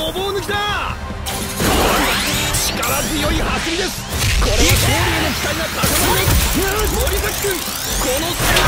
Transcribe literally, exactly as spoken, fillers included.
ごぼう抜きだ。力強い走りです。これは勝利への期待が高まる。森崎君、この